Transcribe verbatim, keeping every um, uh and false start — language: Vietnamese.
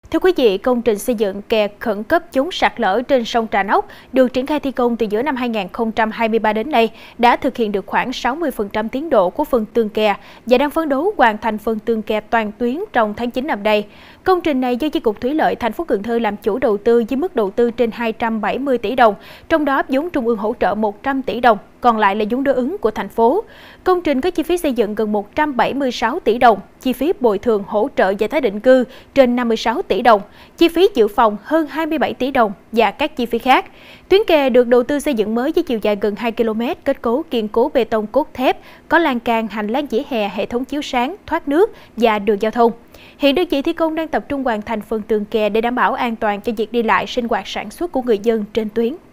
Thưa quý vị, công trình xây dựng kè khẩn cấp chống sạt lở trên sông Trà Nóc được triển khai thi công từ giữa năm hai nghìn không trăm hai mươi ba đến nay đã thực hiện được khoảng sáu mươi phần trăm tiến độ của phần tường kè và đang phấn đấu hoàn thành phần tường kè toàn tuyến trong tháng chín năm nay. Công trình này do Chi cục Thủy lợi thành phố Cần Thơ làm chủ đầu tư với mức đầu tư trên hai trăm bảy mươi tỷ đồng, trong đó vốn trung ương hỗ trợ một trăm tỷ đồng, còn lại là vốn đối ứng của thành phố. Công trình có chi phí xây dựng gần một trăm bảy mươi sáu tỷ đồng, chi phí bồi thường hỗ trợ và tái định cư trên năm mươi sáu tỷ đồng, chi phí dự phòng hơn hai mươi bảy tỷ đồng và các chi phí khác. Tuyến kè được đầu tư xây dựng mới với chiều dài gần hai ki lô mét, kết cấu kiên cố bê tông cốt thép, có lan can, hành lang vỉa hè, hệ thống chiếu sáng, thoát nước và đường giao thông. Hiện đơn vị thi công đang tập trung hoàn thành phần tường kè để đảm bảo an toàn cho việc đi lại, sinh hoạt, sản xuất của người dân trên tuyến.